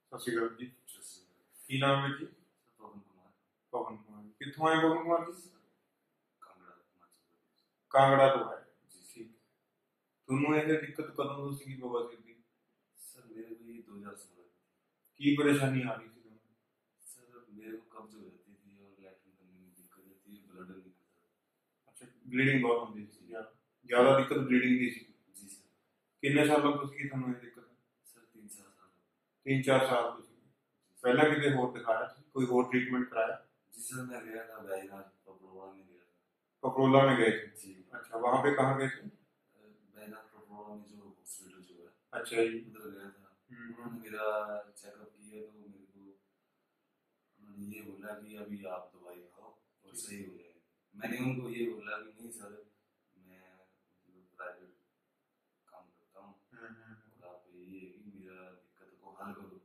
ਸਤਿ ਸ਼੍ਰੀ ਅਕਾਲ ਜੀ। ਕੀ ਨਾਮ ਹੈ ਜੀ? पवन कुमार। ਪਵਨ ਕੁਮਾਰ। ਕਿੱਥੋਂ ਆਏ ਪਵਨ ਕੁਮਾਰ ਜੀ? कांगड़ा हिमाचल प्रदेश। ਕਾਂਗੜਾ ਤੋਂ ਆਏ जी ਠੀਕ। ਤੁਹਾਨੂੰ ਇਹ ਦਿੱਕਤ ਕਦੋਂ ਤੋਂ ਸੀਗੀ ਬਵਾਸੀਰ ਦੀ? सर मेरे को ये 2016 में ਕੀ ਪਰੇਸ਼ਾਨੀ ਆ ਰਹੀ ਸੀ ਤੁਹਾਨੂੰ? सर मेरे को कब्ज हो जाती थी और लैट्रिन करने में दिक्कत होती है, ब्लड नहीं करता। ਅੱਛा ब्लीडिंग बहुत ਹੁੰਦੀ ਸੀ ਜ਼ਿਆਦਾ ਦਿੱਕत ब्लीडिंग ਦੀ ਸੀ। जी सर। ਕਿੰਨੇ ਸਾਲਾਂ ਤੋਂ ਸੀ ਤੁਹਾਨੂੰ ਇਹ ਦਿੱਕਤ? सर 3-4 साल हो गए। 3-4 ਸਾਲ ਤੋਂ ਸੀ। ਪਹਿਲਾਂ ਕਿਤੇ ਹੋਰ ਦਿਖਾਇਆ ਸੀ? ਕੋਈ ਹੋਰ ट्रीटमेंट कराया? जी सर मैं गया था बैजनाथ पपरोड़ा में गया था। पपरोला में गए थे? जी। अच्छा वहाँ पे कहाँ गए थे? बैजनाथ पपरोड़ा में जो हॉस्पिटल जो है अच्छा जी। उधर गया था। उन्होंने मेरा चेकअप किया तो मेरे को उन्होंने ये बोला कि अभी आप दवाई खाओ और सही हो जाएगा। मैंने उनको ये बोला कि नहीं सर मैं प्राइवेट काम करता हूँ और आप ये है कि मेरा दिक्कत को हल करो।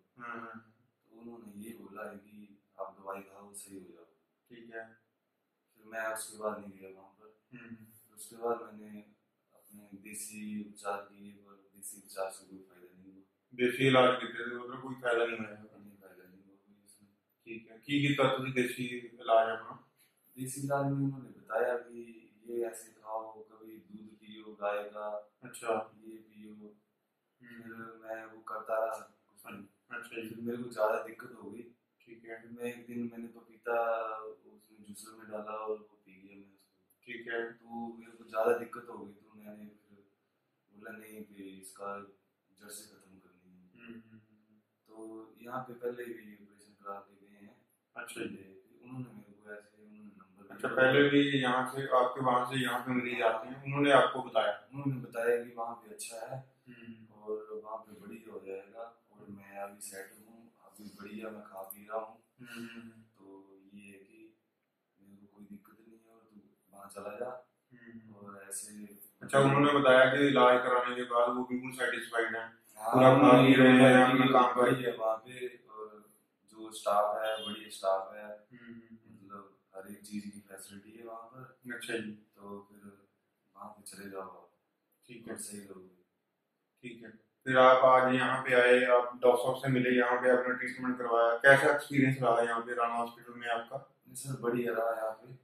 तो उन्होंने ये बोला है कि आप दवाई खाओ सही हो जाओ। ठीक है। फिर मैं उसके बाद नहीं गया वहाँ पर। फिर उसके बाद मैंने अपने देसी उपचार किए पर देसी उपचार से कोई फायदा नहीं हुआ। देसी इलाज किते थे उधर कोई फायदा नहीं होया? नहीं फायदा नहीं हुआ कोई इसमें। ठीक है। की कीता तुसी देसी इलाज अपना? देसी इलाज में उन्होंने बताया कि ये ऐसे खाओ, कभी दूध पियो गाय का। अच्छा। ये पियो। फिर मैं वो करता रहा कुछ दिन। अच्छा जी। फिर मेरे को ज़्यादा दिक्कत हो गई। ठीक है। फिर मैं एक दिन मैंने पपीता उसमें जूसर में डाला और वो पी गया मैं उसको। ठीक है। तो मेरे को ज़्यादा दिक्कत हो गई तो मैंने फिर बोला नहीं कि इसका जड़ से खत्म करनी है। तो यहाँ पे पहले भी ऑपरेशन करा के गए हैं। अच्छा जी। उन्होंने मेरे को ऐसे उन्होंने नंबर अच्छा पहले भी यहाँ से आपके वहाँ से यहाँ पे मरीज आते हैं उन्होंने आपको बताया? उन्होंने बताया कि वहाँ पे अच्छा है और वहाँ पे बढ़िया हो जाएगा और मैं अभी सेट हूँ, अभी बढ़िया मैं खा पी रहा हूँ। तो ये है कि मेरे को कोई दिक्कत नहीं है और तू वहाँ चला जा और ऐसे। अच्छा उन्होंने बताया कि इलाज कराने के बाद वो बिल्कुल सेटिस्फाइड है? हाँ उन्होंने ये बोला कि काम बढ़िया है वहाँ पे और जो स्टाफ है बढ़िया स्टाफ है, मतलब हर एक चीज़ की फैसिलिटी है वहाँ पर। अच्छा जी। तो फिर वहाँ पे चले जाओ आप। ठीक है। सही रहोगे। ठीक है। फिर आप आज यहाँ पे आए, आप डॉक्टर साहब से मिले, यहाँ पे आपने ट्रीटमेंट करवाया, कैसा एक्सपीरियंस रहा यहाँ पे राणा हॉस्पिटल में आपका? सर बढ़िया रहा यहाँ पे।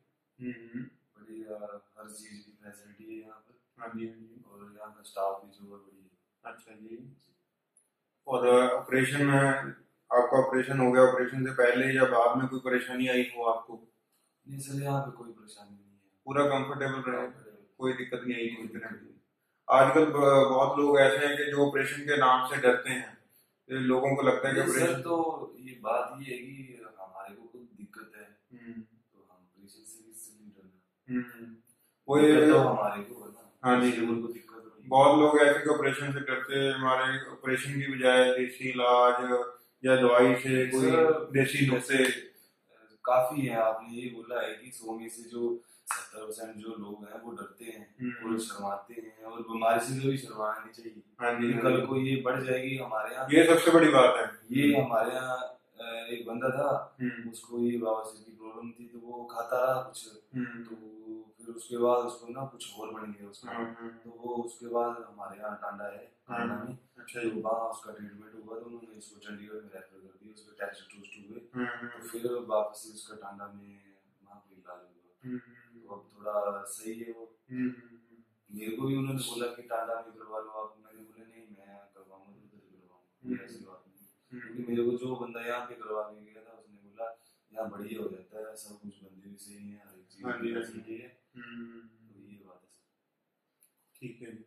बढ़िया हर चीज़ की फैसिलिटी है यहाँ पर। हाँ जी हाँ जी। और यहाँ का स्टाफ भी जो है बढ़िया। अच्छा जी। और ऑपरेशन में आपका ऑपरेशन हो गया, ऑपरेशन से पहले या बाद में कोई परेशानी आई हो आपको? नहीं सर यहाँ पे कोई परेशानी नहीं है। पूरा कंफर्टेबल रहे, कोई दिक्कत नहीं आई किसी तरह की? आजकल बहुत लोग ऐसे हैं कि जो ऑपरेशन के नाम से डरते हैं, लोगों को लगता है कि ऑपरेशन तो ये बात ये है कि हमारे को कुछ दिक्कत है तो हम ऑपरेशन से नहीं डरना। कोई तो हमारे को है ना। हाँ जी उनको दिक्कत होगी। बहुत लोग ऐसे कि ऑपरेशन से डरते हैं, हमारे ऑपरेशन की बजाय देसी इलाज या दवाई से कोई देसी नुस्खे काफी है। आपने ये बोला है कि 100 में से जो 70% जो लोग हैं वो डरते हैं और शर्माते हैं और बीमारी से भी शर्माना नहीं चाहिए। हाँ जी। कल को ये बढ़ जाएगी हमारे यहाँ, ये सबसे बड़ी बात है। ये हमारे यहाँ एक बंदा था उसको ये बवासीर की प्रॉब्लम थी तो वो खाता रहा कुछ तो फिर उसके बाद उसको ना कुछ और बन गया उसका। तो वो उसके बाद हमारे यहाँ टांडा है टांडा में। अच्छा तो वहाँ उसका ट्रीटमेंट हुआ तो उन्होंने इसको चंडीगढ़ में रेफर कर दिया, उसके टेस्ट टूस्ट हुए तो फिर वापस से उसका टांडा में वहाँ पे इलाज हुआ तो अब थोड़ा सही है वो। मेरे को भी उन्होंने बोला कि टांडा में करवा लो आप, मैंने बोला नहीं मैं करवाऊंगा तो उधर करवाऊंगा, ऐसी बात नहीं। क्योंकि मेरे को जो बंदा यहाँ पे करवाने गया था उसने बोला यहाँ बढ़िया हो जाता है, सब कुछ बंदे भी सही है, हर एक चीज फैसिलिटी है। तो ये बात है। ठीक है।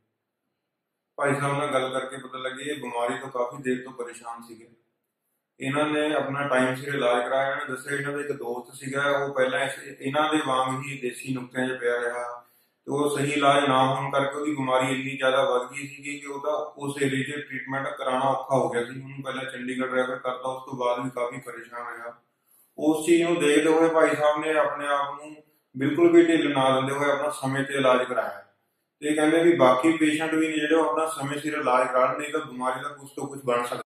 भाई साहब ने गल करके पता लगी ये बीमारी तो काफी देर तो परेशान सीगे, इन्होंने अपना टाइम सिर इलाज कराया। इन्होंने दस्सिया इन्हों एक दोस्त सीगा वो पहला इन्हों के वांग ही देसी नुक्तियां च पिया रहा तो वो सही इलाज ना होने करके उसकी बीमारी इन्नी ज्यादा बढ़ गई थी कि उसका उस एरिए च ट्रीटमेंट कराना औखा हो गया। उन्होंने पहले चंडीगढ़ रेफर करता, उस तो बाद भी काफी परेशान रहा। उस चीज को देखते हुए भाई साहब ने अपने आप को बिल्कुल भी ढिल ना देंदे हुए अपना समय से इलाज कराया। तो ये कहते भी बाकी पेशेंट भी जो अपना समय सिर इलाज करा नहीं तो बीमारी का कुछ तो कुछ बन सकता।